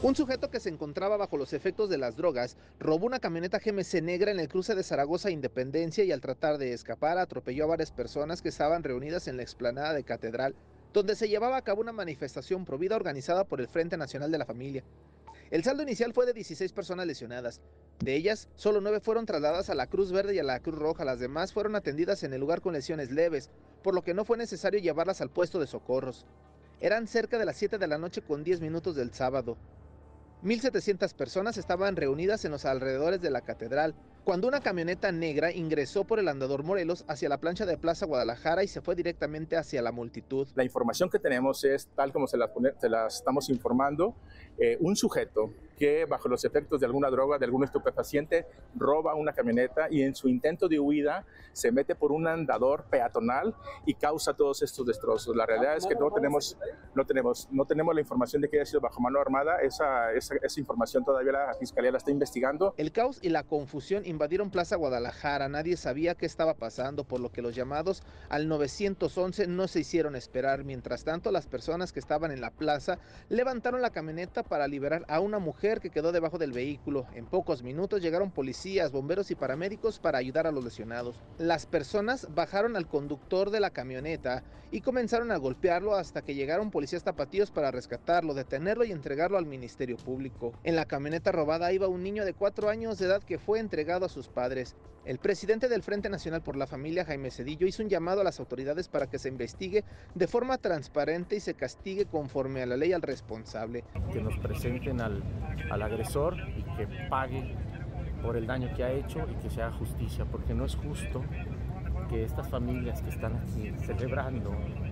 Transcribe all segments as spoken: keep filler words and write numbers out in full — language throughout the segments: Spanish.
Un sujeto que se encontraba bajo los efectos de las drogas robó una camioneta G M C negra en el cruce de Zaragoza e Independencia y al tratar de escapar atropelló a varias personas que estaban reunidas en la explanada de Catedral, donde se llevaba a cabo una manifestación provida organizada por el Frente Nacional de la Familia. El saldo inicial fue de dieciséis personas lesionadas. De ellas, solo nueve fueron trasladadas a la Cruz Verde y a la Cruz Roja. Las demás fueron atendidas en el lugar con lesiones leves, por lo que no fue necesario llevarlas al puesto de socorros. Eran cerca de las siete de la noche con diez minutos del sábado. mil setecientas personas estaban reunidas en los alrededores de la catedral, cuando una camioneta negra ingresó por el Andador Morelos hacia la plancha de Plaza Guadalajara y se fue directamente hacia la multitud. La información que tenemos es tal como se la, se la estamos informando, eh, un sujeto que bajo los efectos de alguna droga, de algún estupefaciente, roba una camioneta y en su intento de huida se mete por un andador peatonal y causa todos estos destrozos. La realidad es que no tenemos, no tenemos, no tenemos la información de que haya sido bajo mano armada. Esa, esa, esa información todavía la Fiscalía la está investigando. El caos y la confusión invadieron Plaza Guadalajara. Nadie sabía qué estaba pasando, por lo que los llamados al nueve once no se hicieron esperar. Mientras tanto, las personas que estaban en la plaza levantaron la camioneta para liberar a una mujer que quedó debajo del vehículo. En pocos minutos llegaron policías, bomberos y paramédicos para ayudar a los lesionados. Las personas bajaron al conductor de la camioneta y comenzaron a golpearlo hasta que llegaron policías tapatíos para rescatarlo, detenerlo y entregarlo al Ministerio Público. En la camioneta robada iba un niño de cuatro años de edad que fue entregado a sus padres. El presidente del Frente Nacional por la Familia, Jaime Cedillo, hizo un llamado a las autoridades para que se investigue de forma transparente y se castigue conforme a la ley al responsable. Que nos presenten al, al agresor y que pague por el daño que ha hecho y que se haga justicia, porque no es justo que estas familias que están aquí celebrando,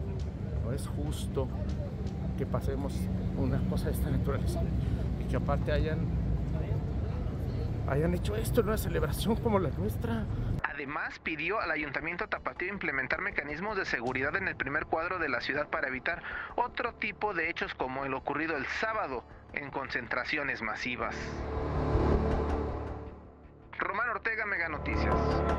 no es justo que pasemos una cosa de esta naturaleza y que aparte hayan hayan hecho esto en una celebración como la nuestra. Además, pidió al Ayuntamiento Tapatío implementar mecanismos de seguridad en el primer cuadro de la ciudad para evitar otro tipo de hechos como el ocurrido el sábado en concentraciones masivas. Román Ortega, Mega Noticias.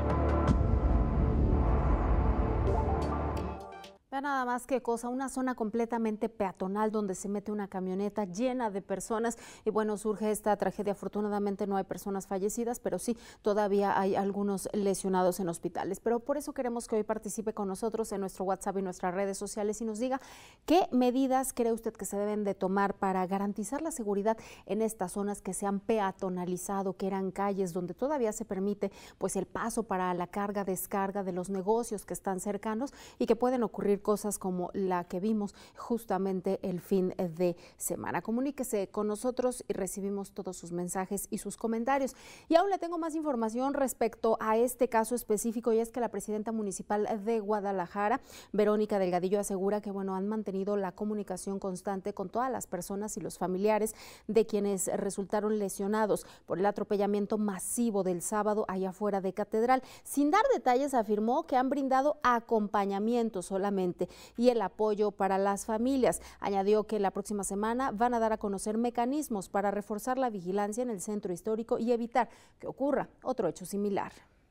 Vea nada más qué cosa, una zona completamente peatonal donde se mete una camioneta llena de personas y bueno, surge esta tragedia. Afortunadamente no hay personas fallecidas, pero sí todavía hay algunos lesionados en hospitales. Pero por eso queremos que hoy participe con nosotros en nuestro WhatsApp y nuestras redes sociales y nos diga qué medidas cree usted que se deben de tomar para garantizar la seguridad en estas zonas que se han peatonalizado, que eran calles donde todavía se permite pues el paso para la carga, descarga de los negocios que están cercanos y que pueden ocurrir cosas como la que vimos justamente el fin de semana. Comuníquese con nosotros y recibimos todos sus mensajes y sus comentarios. Y aún le tengo más información respecto a este caso específico, y es que la presidenta municipal de Guadalajara, Verónica Delgadillo, asegura que bueno, han mantenido la comunicación constante con todas las personas y los familiares de quienes resultaron lesionados por el atropellamiento masivo del sábado allá afuera de Catedral. Sin dar detalles, afirmó que han brindado acompañamiento solamente y el apoyo para las familias. Añadió que la próxima semana van a dar a conocer mecanismos para reforzar la vigilancia en el centro histórico y evitar que ocurra otro hecho similar.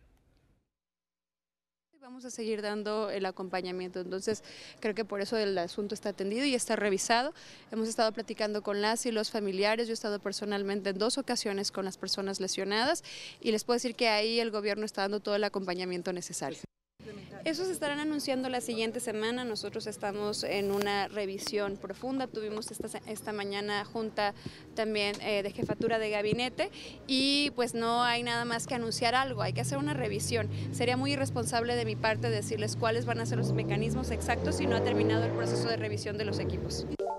Vamos a seguir dando el acompañamiento, entonces creo que por eso el asunto está atendido y está revisado. Hemos estado platicando con las y los familiares, yo he estado personalmente en dos ocasiones con las personas lesionadas y les puedo decir que ahí el gobierno está dando todo el acompañamiento necesario. Esos estarán anunciando la siguiente semana. Nosotros estamos en una revisión profunda. Tuvimos esta, esta mañana junta también eh, de jefatura de gabinete y pues no hay nada más que anunciar algo, hay que hacer una revisión. Sería muy irresponsable de mi parte decirles cuáles van a ser los mecanismos exactos si no ha terminado el proceso de revisión de los equipos.